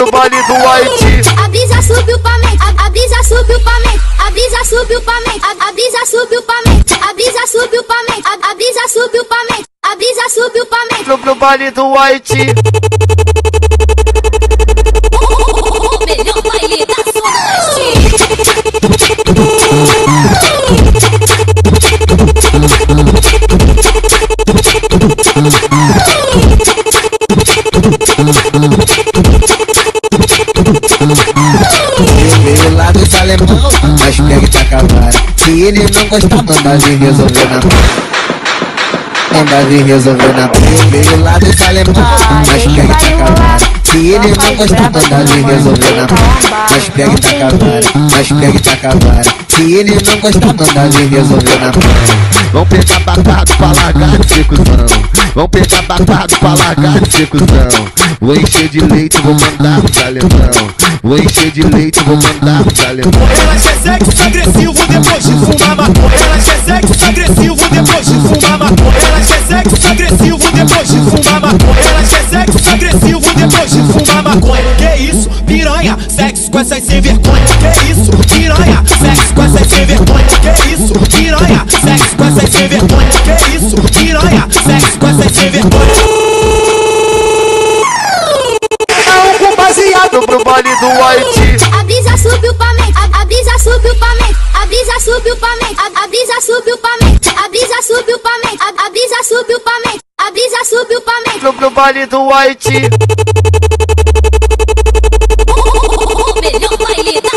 no baile do Haiti. A brisa subiu pra mente, a brisa subiu pra mente, a brisa subiu pra mente, a brisa subiu pra mente, a brisa subiu pra mente, a brisa subiu pra mente, a brisa subiu pra mente. No baile do Haiti. O melhor baile da Veio lá do Salemão, mas pega e taca a vara. Se ele não gostar, manda vir resolver na manda vir resolver na veio lá do Salemão, mas pega e taca a vara. Se ele não gostar, manda vir resolver na mas pega e taca a vara, mas pega e taca a vara. Se ele não gostar, manda vir resolver na Vão pegar batado pra largar de secusão. Vão pegar batado pra largar de secusão. Vou encher de leite, vou mandar pro talentão. Vou encher de leite, vou mandar pro talentão. Ela quer sexo agressivo depois de fumar maconha. Ela quer sexo agressivo depois de fumar maconha. Ela quer sexo agressivo depois de fumar maconha. Ela quer sexo agressivo depois de fumar maconha. Que isso, piranha, sexo com essas sem vergonha. Que isso, piranha, sexo com essas sem vergonha. Que isso, piranha, sexo com essas sem vergonha. Que isso, piranha, sexo com essas sem vergonha. Baseado pro baile do Haiti. A brisa subiu pra mente, a brisa subiu pra mente, a brisa subiu pra mente, a brisa subiu pra mente, a brisa subiu pra mente, a brisa subiu pra mente, a brisa subiu pra mente. No baile do Haiti. O melhor baile da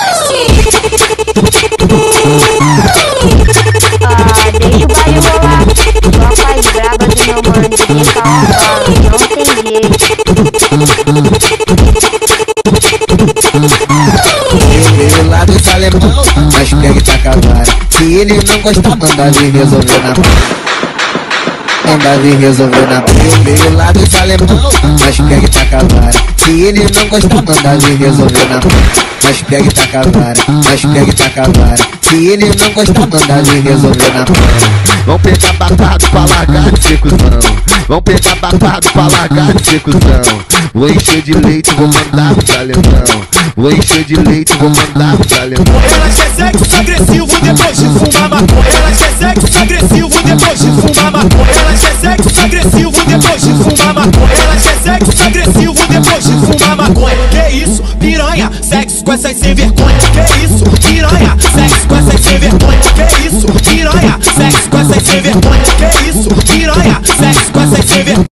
Deixa o baile rolar. Só faz braba do meu mano. Fica não tem jeito. veio lá do Salemão, mas pega e taca a vara. Se ele não gostar, manda vir resolver na manda vir resolver na veio lá do Salemão, mas pega e taca a vara. Se ele não gostar, manda vir resolver na mas pega e taca a vara, mas pega e taca a vara. Se ele não gostar, manda vir resolver na Vão pegar batado pra largar de secusão. Vão pegar batado pra largar de secusão. Vou encher de leite, vou mandar pro talentão. Vou encher de leite, vou mandar pro talentão. Ela quer sexo agressivo depois de fumar maconha. Ela quer sexo agressivo depois de fumar maconha. Ela quer sexo agressivo depois de fumar maconha. Ela quer sexo agressivo depois de fumar maconha. Que isso, piranha, sexo com essas sem vergonha. Que isso, piranha, sexo com essas sem vergonha. Que isso, piranha, sexo com essas sem vergonha. Que isso, piranha, sexo com essas sem vergonha.